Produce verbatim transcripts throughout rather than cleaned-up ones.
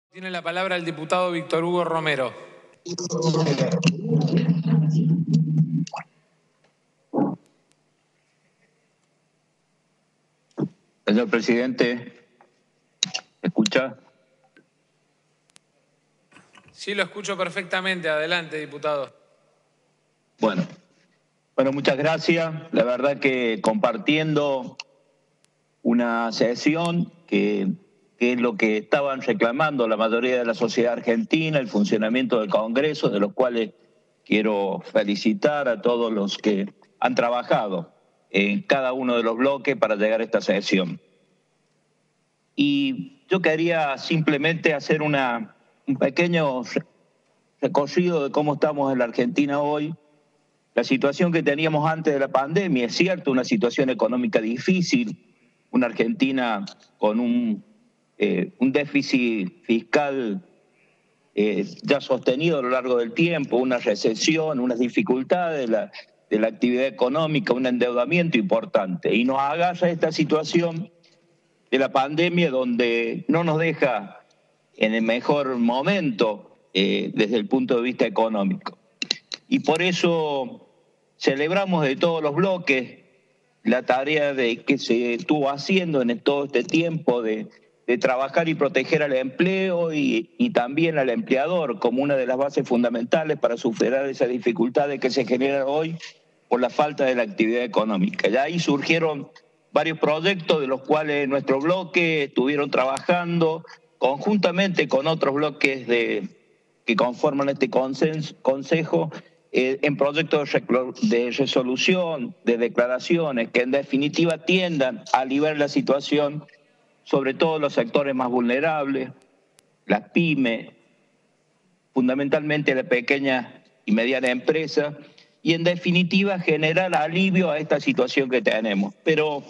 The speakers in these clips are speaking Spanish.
Tiene la palabra el diputado Víctor Hugo Romero. Señor presidente, ¿me escucha? Sí, lo escucho perfectamente. Adelante, diputado. Bueno, bueno, muchas gracias. La verdad que compartiendo una sesión que, que es lo que estaban reclamando la mayoría de la sociedad argentina, el funcionamiento del Congreso, de los cuales quiero felicitar a todos los que han trabajado en cada uno de los bloques para llegar a esta sesión. Y yo quería simplemente hacer una, un pequeño recorrido de cómo estamos en la Argentina hoy. La situación que teníamos antes de la pandemia, es cierto, una situación económica difícil, una Argentina con un, eh, un déficit fiscal eh, ya sostenido a lo largo del tiempo, una recesión, unas dificultades de la, de la actividad económica, un endeudamiento importante. Y nos agarra esta situación de la pandemia donde no nos deja en el mejor momento eh, desde el punto de vista económico. Y por eso celebramos de todos los bloques la tarea de que se estuvo haciendo en todo este tiempo de, de trabajar y proteger al empleo y, y también al empleador como una de las bases fundamentales para superar esas dificultades que se generan hoy por la falta de la actividad económica. Y ahí surgieron varios proyectos de los cuales nuestro bloque estuvieron trabajando conjuntamente con otros bloques de, que conforman este consenso, consejo eh, en proyectos de resolución, de declaraciones que en definitiva tiendan a aliviar la situación, sobre todo los sectores más vulnerables, las pymes, fundamentalmente la pequeña y mediana empresa, y en definitiva generar alivio a esta situación que tenemos. Pero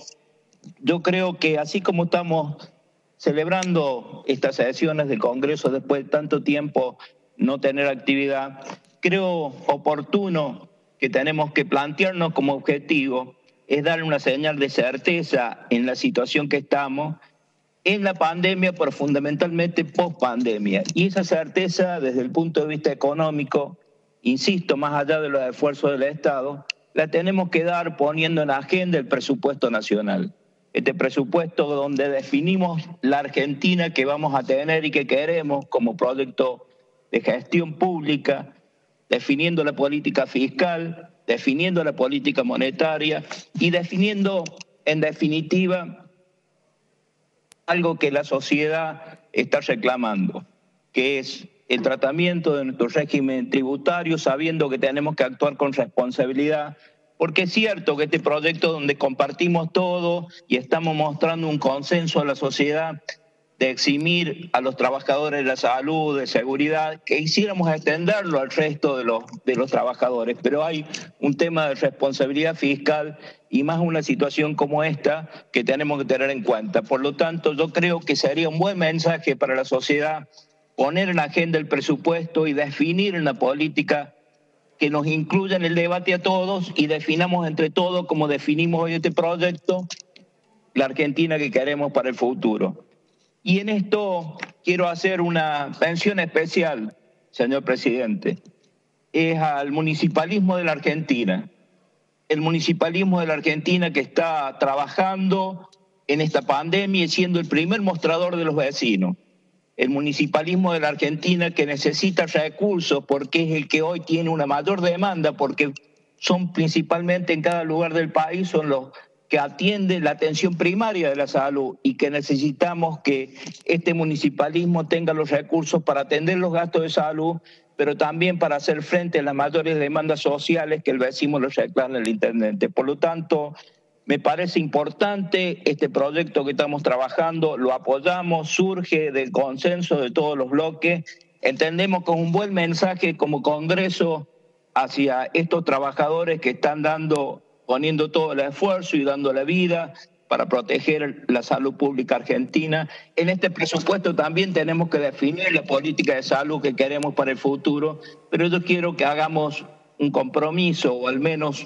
yo creo que así como estamos celebrando estas sesiones del Congreso después de tanto tiempo no tener actividad, creo oportuno que tenemos que plantearnos como objetivo es dar una señal de certeza en la situación que estamos, en la pandemia, pero fundamentalmente post-pandemia. Y esa certeza desde el punto de vista económico, insisto, más allá de los esfuerzos del Estado, la tenemos que dar poniendo en agenda el presupuesto nacional. Este presupuesto donde definimos la Argentina que vamos a tener y que queremos como proyecto de gestión pública, definiendo la política fiscal, definiendo la política monetaria y definiendo, en definitiva, algo que la sociedad está reclamando, que es el tratamiento de nuestro régimen tributario, sabiendo que tenemos que actuar con responsabilidad, porque es cierto que este proyecto donde compartimos todo y estamos mostrando un consenso a la sociedad de eximir a los trabajadores de la salud, de seguridad, que quisiéramos extenderlo al resto de los, de los trabajadores, pero hay un tema de responsabilidad fiscal y más una situación como esta que tenemos que tener en cuenta. Por lo tanto, yo creo que sería un buen mensaje para la sociedad poner en la agenda el presupuesto y definir una política que nos incluya en el debate a todos y definamos entre todos, como definimos hoy este proyecto, la Argentina que queremos para el futuro. Y en esto quiero hacer una mención especial, señor presidente, es al municipalismo de la Argentina. El municipalismo de la Argentina que está trabajando en esta pandemia y siendo el primer mostrador de los vecinos. El municipalismo de la Argentina que necesita recursos porque es el que hoy tiene una mayor demanda, porque son principalmente en cada lugar del país, son los que atienden la atención primaria de la salud y que necesitamos que este municipalismo tenga los recursos para atender los gastos de salud, pero también para hacer frente a las mayores demandas sociales que el vecino les reclama al intendente. Por lo tanto, me parece importante este proyecto que estamos trabajando, lo apoyamos, surge del consenso de todos los bloques, entendemos que es un buen mensaje como Congreso hacia estos trabajadores que están dando, poniendo todo el esfuerzo y dando la vida para proteger la salud pública argentina. En este presupuesto también tenemos que definir la política de salud que queremos para el futuro, pero yo quiero que hagamos un compromiso, o al menos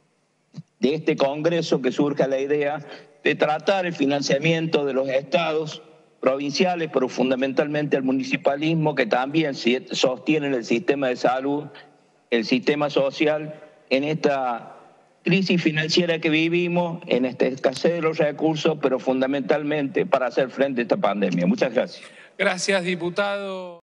de este Congreso que surja la idea de tratar el financiamiento de los estados provinciales, pero fundamentalmente al municipalismo, que también sostienen el sistema de salud, el sistema social, en esta crisis financiera que vivimos, en esta escasez de los recursos, pero fundamentalmente para hacer frente a esta pandemia. Muchas gracias. Gracias, diputado.